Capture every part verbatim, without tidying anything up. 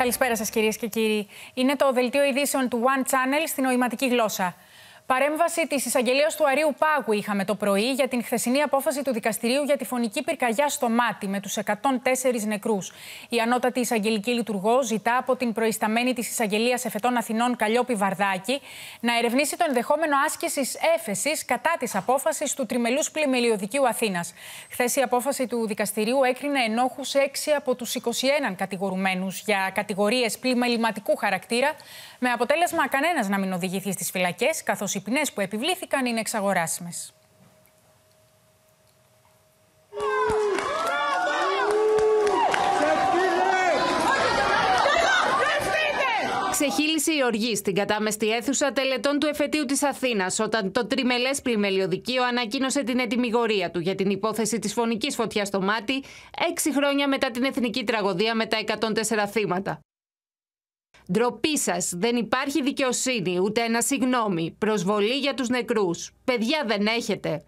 Καλησπέρα σας, κυρίες και κύριοι. Είναι το δελτίο ειδήσεων του One Channel στην νοηματική γλώσσα. Παρέμβαση της εισαγγελίας του Αρείου Πάγου είχαμε το πρωί για την χθεσινή απόφαση του δικαστηρίου για τη φωνική πυρκαγιά στο Μάτι με τους εκατόν τέσσερις νεκρούς. Η ανώτατη εισαγγελική λειτουργός ζητά από την προϊσταμένη της εισαγγελίας εφετών Αθηνών Καλλιόπη Βαρδάκη να ερευνήσει το ενδεχόμενο άσκησης έφεσης κατά της απόφασης του Τριμελούς Πλημελιωδικείου Αθήνας. Χθες η απόφαση του δικαστηρίου έκρινε ενόχους έξι από τους είκοσι ένα κατηγορουμένους για κατηγορίες πλημεληματικού χαρακτήρα, με αποτέλεσμα κανένας να μην οδηγηθεί στις φυλακές, καθώς οι ποινές που επιβλήθηκαν είναι εξαγοράσιμες. Ξεχύλισε η οργή στην κατάμεστη αίθουσα τελετών του εφετείου της Αθήνας, όταν το Τριμελές Πλημελιωδικείο ανακοίνωσε την ετυμηγορία του για την υπόθεση της φωνικής φωτιάς στο Μάτι, έξι χρόνια μετά την εθνική τραγωδία με τα εκατόν τέσσερα θύματα. Ντροπή σας, δεν υπάρχει δικαιοσύνη, ούτε ένα συγγνώμη. Προσβολή για τους νεκρούς. Παιδιά δεν έχετε.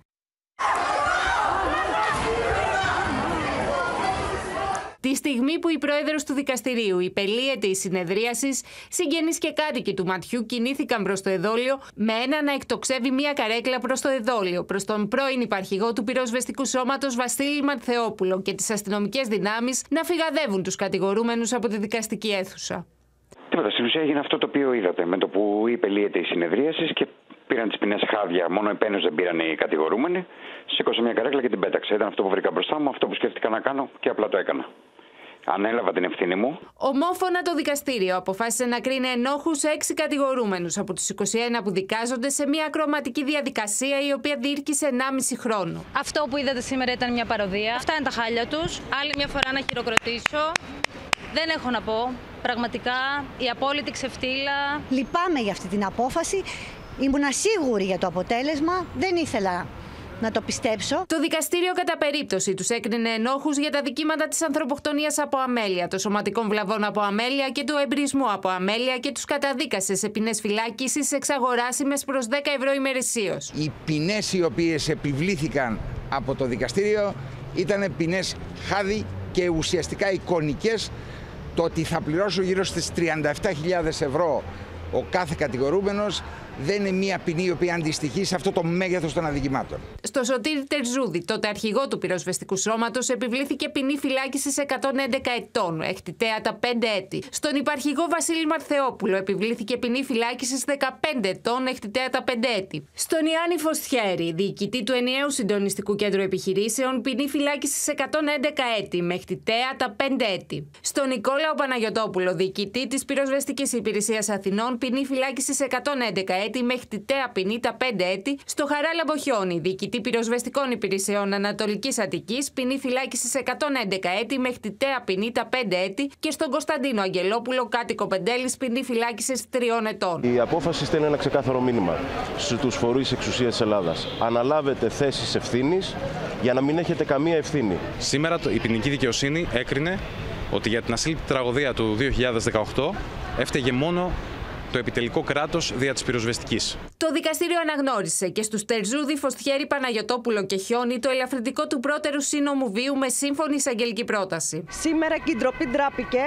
Τη στιγμή που η πρόεδρος του δικαστηρίου υπελύεται η συνεδρίασης, συγγενείς και κάτοικοι του ματιού κινήθηκαν προς το εδόλιο με ένα να εκτοξεύει μία καρέκλα προς το εδόλιο, προς τον πρώην υπαρχηγό του πυροσβεστικού σώματος Βασίλη Μανθεόπουλο και τις αστυνομικές δυνάμεις να φυγαδεύουν τους κατηγορούμενους από τη δικαστική αίθουσα. Τίποτα. Στην ουσία έγινε αυτό το οποίο είδατε. Με το που υπελύεται η συνεδρίαση και πήραν τις ποινές χάδια, μόνο επένους δεν πήραν οι κατηγορούμενοι, σήκωσε μια καρέκλα και την πέταξε. Ήταν αυτό που βρήκα μπροστά μου, αυτό που σκέφτηκα να κάνω και απλά το έκανα. Ανέλαβα την ευθύνη μου. Ομόφωνα το δικαστήριο αποφάσισε να κρίνει ενόχους έξι κατηγορούμενους από τους είκοσι ένα που δικάζονται σε μια ακροματική διαδικασία η οποία διήρκησε ενάμιση χρόνο. Αυτό που είδατε σήμερα ήταν μια παροδία. Αυτά είναι τα χάλια τους. Άλλη μια φορά να χειροκροτήσω. Δεν έχω να πω. Πραγματικά η απόλυτη ξεφτύλα. Λυπάμαι για αυτή την απόφαση. Ήμουν σίγουρη για το αποτέλεσμα. Δεν ήθελα να το πιστέψω. Το δικαστήριο κατά περίπτωση τους έκρινε ενόχους για τα δικήματα της ανθρωποκτονίας από αμέλεια, των σωματικών βλαβών από αμέλεια και του εμπρισμού από αμέλεια και τους καταδίκασε σε ποινές φυλάκισης εξαγοράσιμες προς δέκα ευρώ ημερησίως. Οι ποινές οι οποίες επιβλήθηκαν από το δικαστήριο ήταν ποινές χάδι και ουσιαστικά εικονικές. Το ότι θα πληρώσω γύρω στις τριάντα επτά χιλιάδες ευρώ ο κάθε κατηγορούμενος δεν είναι μια ποινή η οποία αντιστοιχεί σε αυτό το μέγεθος των αδικημάτων. Στο Σωτήρη Τερζούδη, τότε αρχηγό του πυροσβεστικού σώματος, επιβλήθηκε ποινή φυλάκισης εκατόν έντεκα ετών, εκτιτέατα πέντε έτη. Στον υπαρχηγό Βασίλη Μανθεόπουλο επιβλήθηκε ποινή φυλάκισης δεκαπέντε ετών, εκτιτέατα πέντε έτη. Στον Ιάννη Φωστιέρη, διοικητή του Ενιαίου Συντονιστικού Κέντρου Επιχειρήσεων, ποινή φυλάκισης εκατόν έντεκα έτη, με εκτιτέατα πέντε έτη. Στον Νικόλαο Παναγιωτόπουλο, διοικητή της Πυροσβεστικής Υπηρεσίας Αθηνών, ποινή φυλάκισης εκατόν έντεκα έτη με εκτιτέα ποινή τα πέντε έτη. Στο Χαράλα Μποχιώνη, διοικητή πυροσβεστικών υπηρεσιών Ανατολικής Αττικής, ποινή φυλάκισης εκατόν έντεκα έτη με εκτιτέα ποινή τα πέντε έτη. Και στον Κωνσταντίνο Αγγελόπουλο, κάτοικο Πεντέλης, ποινή φυλάκισης τριών ετών. Η απόφαση στέλνει ένα ξεκάθαρο μήνυμα στους φορείς εξουσίας της Ελλάδας. Αναλάβετε θέσεις ευθύνης για να μην έχετε καμία ευθύνη. Σήμερα η ποινική δικαιοσύνη έκρινε ότι για την ασύλληπτη τραγωδία του δύο χιλιάδες δεκαοκτώ έφταιγε μόνο το επιτελικό κράτος δια της πυροσβεστικής. Το δικαστήριο αναγνώρισε και στους Τερζούδη, Φωστιέρη, Παναγιωτόπουλο και Χιόνι το ελαφρυντικό του πρώτερου σύνομου βίου με σύμφωνη εισαγγελική πρόταση. Σήμερα και η ντροπή ντράπηκε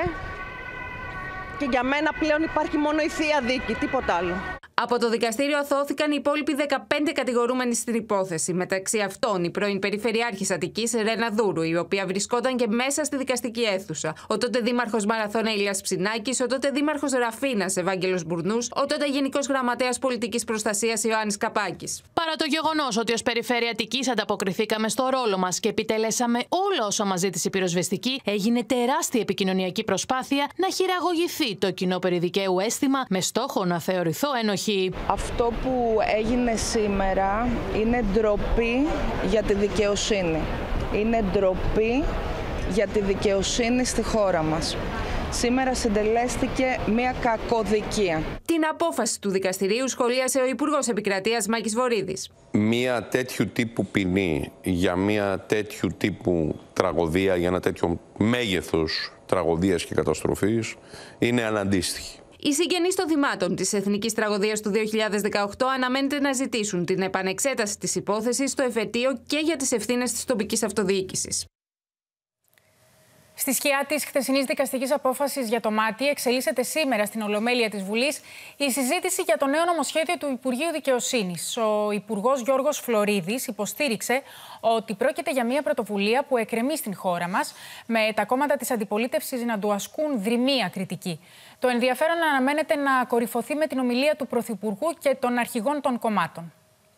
και για μένα πλέον υπάρχει μόνο η θεία δίκη, τίποτα άλλο. Από το δικαστήριο αθώθηκαν οι υπόλοιποι δεκαπέντε κατηγορούμενοι στην υπόθεση. Μεταξύ αυτών η πρώην Περιφερειάρχης Αττικής Ρένα Δούρου, η οποία βρισκόταν και μέσα στη δικαστική αίθουσα. Ο τότε δήμαρχος Μαραθώνα Ηλίας Ψινάκης, ο τότε δήμαρχος Ραφίνας Ευάγγελος Μπουρνούς, ο τότε γενικός γραμματέας πολιτικής προστασίας Ιωάννης Καπάκης. Παρά το γεγονός ότι ως Περιφέρεια Αττικής ανταποκριθήκαμε στο ρόλο μας και επιτελέσαμε όλα όσα μας ζήτησε η πυροσβεστική, έγινε τεράστια επικοινωνιακή προσπάθεια να χειραγωγηθεί το κοινό περιδικαίου αίσθημα με στόχο να θεωρηθώ ένοχη. Αυτό που έγινε σήμερα είναι ντροπή για τη δικαιοσύνη. Είναι ντροπή για τη δικαιοσύνη στη χώρα μας. Σήμερα συντελέστηκε μια κακοδικία. Την απόφαση του δικαστηρίου σχολίασε ο Υπουργός Επικρατείας Μάκης Βορίδης. Μια τέτοιου τύπου ποινή για μια τέτοιου τύπου τραγωδία, για ένα τέτοιο μέγεθος τραγωδίας και καταστροφής είναι αναντίστοιχη. Οι συγγενείς των θυμάτων της εθνικής τραγωδίας του δύο χιλιάδες δεκαοκτώ αναμένεται να ζητήσουν την επανεξέταση της υπόθεσης στο εφετείο και για τις ευθύνες της τοπικής αυτοδιοίκησης. Στη σκιά της χθεσινής δικαστικής απόφασης για το ΜΑΤΗ, εξελίσσεται σήμερα στην Ολομέλεια της Βουλής η συζήτηση για το νέο νομοσχέδιο του Υπουργείου Δικαιοσύνης. Ο Υπουργός Γιώργος Φλωρίδης υποστήριξε ότι πρόκειται για μια πρωτοβουλία που εκκρεμεί στην χώρα μας, με τα κόμματα της αντιπολίτευσης να του ασκούν δρυμία κριτική. Το ενδιαφέρον αναμένεται να κορυφωθεί με την ομιλία του Πρωθυπουργού και των αρχηγών των κομμάτων.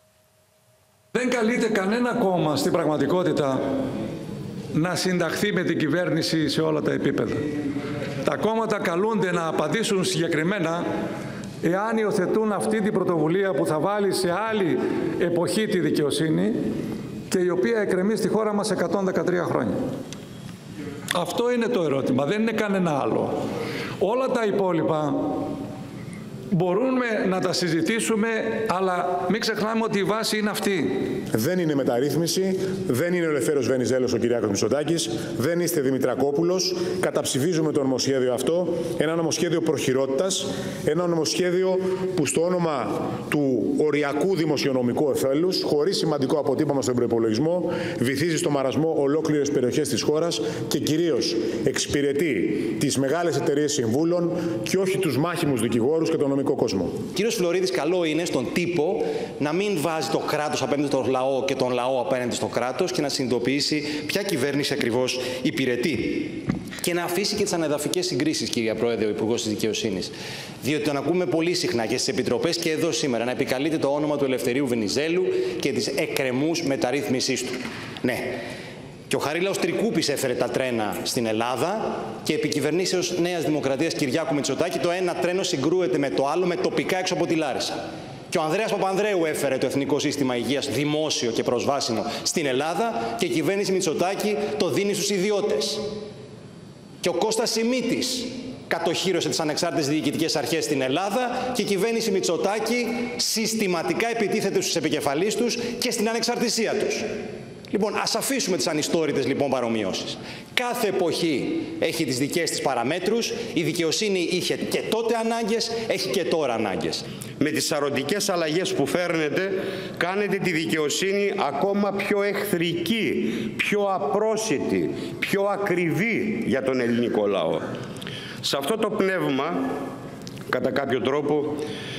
Δεν καλείται κανένα κόμμα στην πραγματικότητα να συνταχθεί με την κυβέρνηση σε όλα τα επίπεδα. Τα κόμματα καλούνται να απαντήσουν συγκεκριμένα εάν υιοθετούν αυτή την πρωτοβουλία που θα βάλει σε άλλη εποχή τη δικαιοσύνη και η οποία εκκρεμεί στη χώρα μας εκατόν δεκατρία χρόνια. Αυτό είναι το ερώτημα, δεν είναι κανένα άλλο. Όλα τα υπόλοιπα μπορούμε να τα συζητήσουμε, αλλά μην ξεχνάμε ότι η βάση είναι αυτή. Δεν είναι μεταρρύθμιση, δεν είναι ο Ελευθέρος Βενιζέλος ο Κυριάκος Μητσοτάκης, δεν είστε Δημητρακόπουλος. Καταψηφίζουμε το νομοσχέδιο αυτό, ένα νομοσχέδιο προχειρότητας, ένα νομοσχέδιο που στο όνομα του οριακού δημοσιονομικού ωφέλους, χωρίς σημαντικό αποτύπωμα στον προϋπολογισμό, βυθίζει στο μαρασμό ολόκληρες περιοχές της χώρας και κυρίως εξυπηρετεί τις μεγάλες εταιρείες συμβούλων και όχι τους μάχημους δικηγόρους και τον κόσμο. Κύριος Φλωρίδης, καλό είναι στον τύπο να μην βάζει το κράτος απέναντι στον λαό και τον λαό απέναντι στο κράτος και να συνειδητοποιήσει ποια κυβέρνηση ακριβώς υπηρετεί. Και να αφήσει και τις ανεδαφικές συγκρίσεις, κυρία Πρόεδρε, ο Υπουργός της Δικαιοσύνης. Διότι τον ακούμε πολύ συχνά και στις επιτροπές και εδώ σήμερα να επικαλείται το όνομα του Ελευθερίου Βενιζέλου και της εκκρεμούς μεταρρύθμισής του. Ναι. Και ο Χαρίλαος Τρικούπης έφερε τα τρένα στην Ελλάδα και επί κυβερνήσεως Νέας Δημοκρατίας Κυριάκου Μητσοτάκη το ένα τρένο συγκρούεται με το άλλο με τοπικά έξω από τη Λάρισα. Και ο Ανδρέας Παπανδρέου έφερε το Εθνικό Σύστημα Υγείας δημόσιο και προσβάσιμο στην Ελλάδα και η κυβέρνηση Μητσοτάκη το δίνει στους ιδιώτες. Και ο Κώστας Σιμίτης κατοχύρωσε τις ανεξάρτητες διοικητικές αρχές στην Ελλάδα και η κυβέρνηση Μητσοτάκη συστηματικά επιτίθεται στους επικεφαλείς τους και στην ανεξαρτησία τους. Λοιπόν, ας αφήσουμε τις ανιστόρητες λοιπόν παρομοιώσεις. Κάθε εποχή έχει τις δικές της παραμέτρους. Η δικαιοσύνη είχε και τότε ανάγκες, έχει και τώρα ανάγκες. Με τις σαρωτικές αλλαγές που φέρνετε, κάνετε τη δικαιοσύνη ακόμα πιο εχθρική, πιο απρόσιτη, πιο ακριβή για τον ελληνικό λαό. Σε αυτό το πνεύμα, κατά κάποιο τρόπο,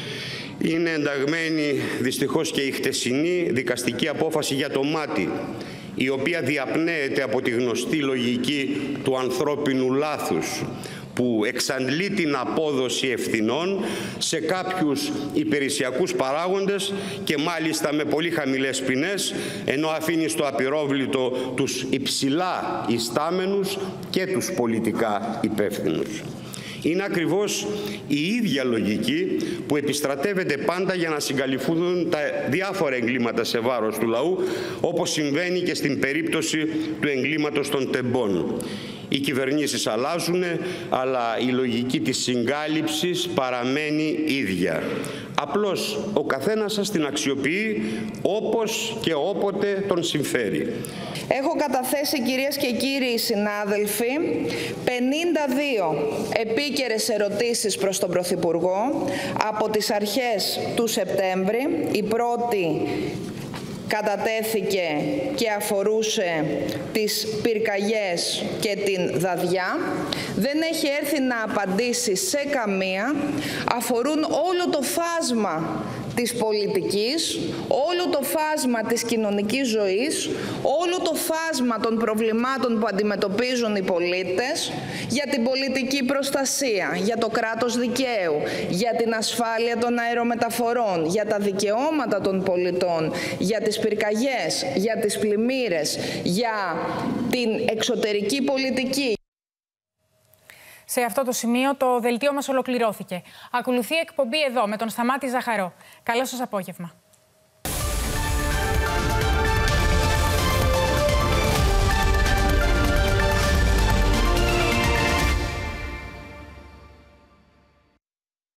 είναι ενταγμένη δυστυχώς και η χτεσινή δικαστική απόφαση για το ΜΑΤΗ, η οποία διαπνέεται από τη γνωστή λογική του ανθρώπινου λάθους, που εξαντλεί την απόδοση ευθυνών σε κάποιους υπηρεσιακούς παράγοντες και μάλιστα με πολύ χαμηλές ποινές, ενώ αφήνει στο απειρόβλητο τους υψηλά ιστάμενους και τους πολιτικά υπεύθυνους. Είναι ακριβώς η ίδια λογική που επιστρατεύεται πάντα για να συγκαλυφθούν τα διάφορα εγκλήματα σε βάρος του λαού, όπως συμβαίνει και στην περίπτωση του εγκλήματος των τεμπών. Οι κυβερνήσεις αλλάζουν, αλλά η λογική της συγκάλυψης παραμένει ίδια. Απλώς ο καθένας σας την αξιοποιεί όπως και όποτε τον συμφέρει. Έχω καταθέσει, κυρίες και κύριοι συνάδελφοι, πενήντα δύο επίκαιρες ερωτήσεις προς τον Πρωθυπουργό από τις αρχές του Σεπτέμβρη. Η πρώτη κατατέθηκε και αφορούσε τις πυρκαγιές και την Δαδιά. Δεν έχει έρθει να απαντήσει σε καμία. Αφορούν όλο το φάσμα της πολιτικής, όλο το φάσμα της κοινωνικής ζωής, όλο το φάσμα των προβλημάτων που αντιμετωπίζουν οι πολίτες, για την πολιτική προστασία, για το κράτος δικαίου, για την ασφάλεια των αερομεταφορών, για τα δικαιώματα των πολιτών, για τις πυρκαγιές, για τις πλημμύρες, για την εξωτερική πολιτική. Σε αυτό το σημείο το δελτίο μας ολοκληρώθηκε. Ακολουθεί εκπομπή εδώ με τον Σταμάτη Ζαχαρό. Καλό σας απόγευμα.